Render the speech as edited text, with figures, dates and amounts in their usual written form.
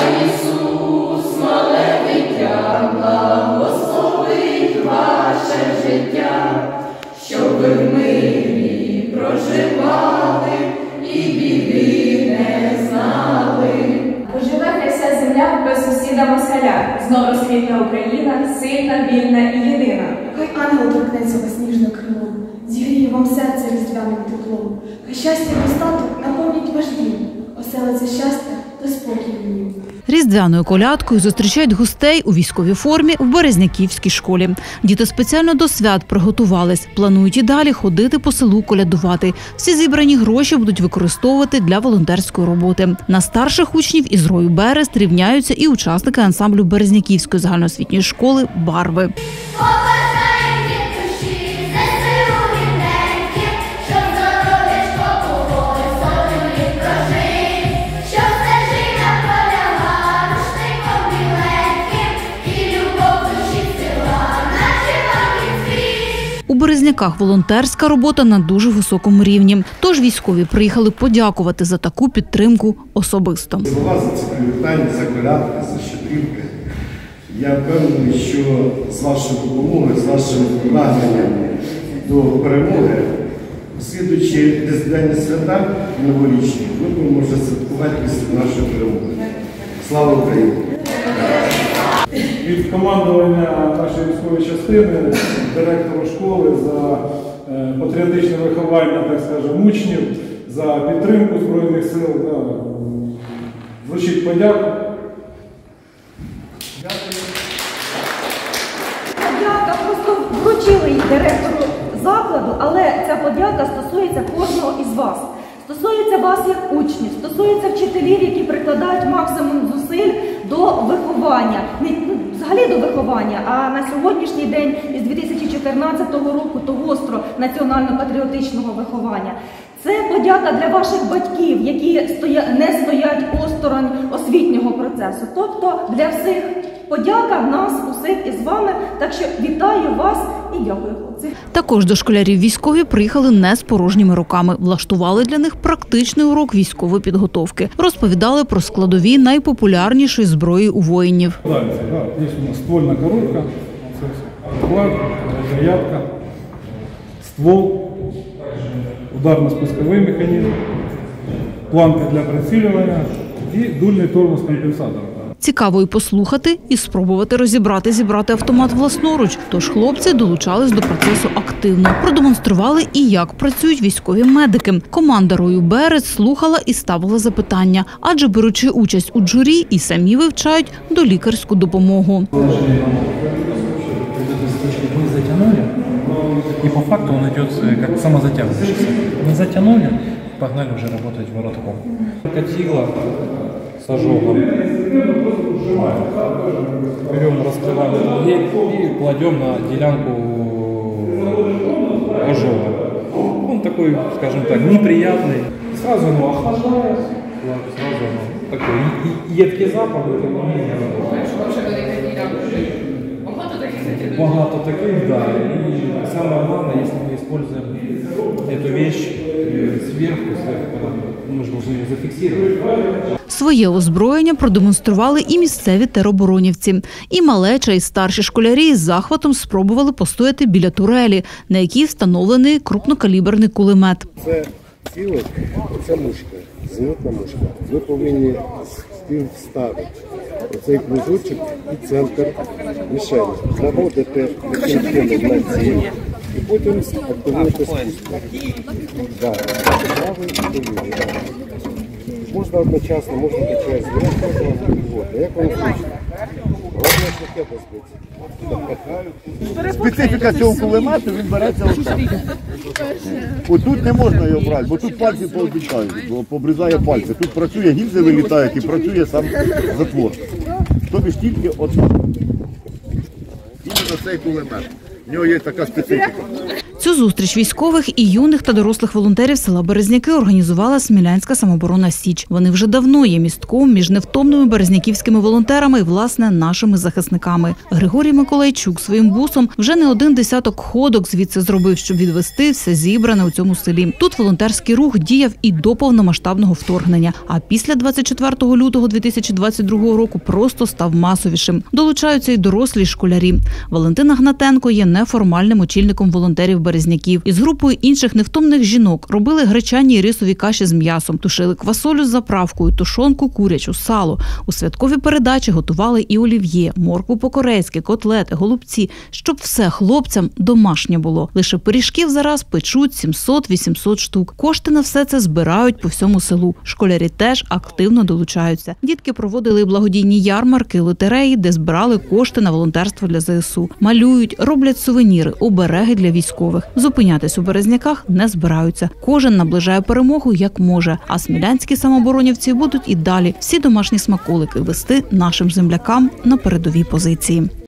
Ісус, мале дитя, благословить ваше життя, щоб ви в мирі проживали і біди не знали. Поживе хай вся земля без сусіда москаля, знов розквітне Україна, сильна, вільна і єдина. Хай ангел торкнеться вас ніжно крилом, зігріє вам серце різдвяним теплом. Хай щастя і достаток наповнять ваш дім, оселиться щастя та спокій в нім. Різдвяною колядкою зустрічають гостей у військовій формі в Березняківській школі. Діти спеціально до свят приготувались. Планують і далі ходити по селу колядувати. Всі зібрані гроші будуть використовувати для волонтерської роботи. На старших учнів із рою Берест рівняються і учасники ансамблю Березняківської загальноосвітньої школи «Барви». У Березняках волонтерська робота на дуже високому рівні. Тож військові приїхали подякувати за таку підтримку особисто. Слова за ці привітання, за колядки, за щедрівки. Я впевнений, що з вашою допомогою, з вашим прагненням до перемоги, слідуючи різдвяні свята новорічні, ми будемо вже святкувати після нашої перемоги. Слава Україні! Від командування нашої військової частини, директору школи за патріотичне виховання, так скажемо, учнів, за підтримку Збройних сил. Звучить подяку. Подяка, просто вручили її директору закладу, але ця подяка стосується кожного із вас. Стосується вас як учнів, стосується вчителів, які прикладають максимум зусиль до виховання. Взагалі до виховання, а на сьогоднішній день із 2014 року до гостро національно-патріотичного виховання. Це подяка для ваших батьків, які не стоять осторонь освітнього процесу. Тобто для всіх подяка нас усіх із вами. Так що вітаю вас і дякую, хлопці. Також до школярів військові приїхали не з порожніми руками. Влаштували для них практичний урок військової підготовки. Розповідали про складові найпопулярнішої зброї у воїнів. Є у нас ствольна коробка, приклад, рукоятка, ствол, ударно-спусковий механізм, планка для прицілювання і дульний тормоз-компенсатор. Цікаво і послухати, і спробувати зібрати автомат власноруч. Тож хлопці долучались до процесу активно. Продемонстрували і як працюють військові медики. Команда рою Берест слухала і ставила запитання. Адже беручи участь у журі, і самі вивчають долікарську допомогу. Мы затянули, и по факту он идет как самозатягивающийся. Мы затянули, погнали уже работать воротком. Катила с ожогом. Берем, раскрываем дверь и кладем на делянку ожога. Он такой, скажем так, неприятный. Сразу оно охлаждает, сразу оно такой едкий запах. Багато таких, да. И самое главное, если мы используем эту вещь сверху, мы же должны ее зафиксировать. Своє озброєння продемонстрували і місцеві тероборонівці. І малеча, і старші школярі з захватом спробували постояти біля турелі, на якій встановлений крупнокаліберний кулемет. Це цілик, це мушка, зенітна мушка. Ви повинні співставити оцей кружочок і центр мішені. Наводите на ціль і потім активуєте спуск. Правий і лівий. Можна одночасно, можна качати зверху. Як вам зручно? Головне шляхета збити. Специфіка цього кулемету, він береться отак. Отут не можна його брати, бо тут пальці пообіцяють, бо побризає пальці. Тут працює гільзи вилітають і працює сам затвор. Тобі ж тільки отак. Тільки на цей кулемет. В нього є така специфіка. Цю зустріч військових і юних та дорослих волонтерів села Березняки організувала Смілянська самооборона «Січ». Вони вже давно є містком між невтомними березняківськими волонтерами і, власне, нашими захисниками. Григорій Миколайчук своїм бусом вже не один десяток ходок звідси зробив, щоб відвести все зібране у цьому селі. Тут волонтерський рух діяв і до повномасштабного вторгнення, а після 24 лютого 2022 року просто став масовішим. Долучаються й дорослі школярі. Валентина Гнатенко є неформальним очільником волонтерів Березняків. Із групою інших невтомних жінок робили гречані і рисові каші з м'ясом, тушили квасолю з заправкою, тушонку курячу, сало. У святкові передачі готували і олів'є, моркву по-корейськи, котлети, голубці, щоб все хлопцям домашнє було. Лише пиріжків зараз печуть 700-800 штук. Кошти на все це збирають по всьому селу. Школярі теж активно долучаються. Дітки проводили благодійні ярмарки, лотереї, де збирали кошти на волонтерство для ЗСУ. Малюють, роблять сувеніри, обереги для військових. Зупинятись у Березняках не збираються. Кожен наближає перемогу як може. А смілянські самооборонівці будуть і далі всі домашні смаколики вести нашим землякам на передовій позиції.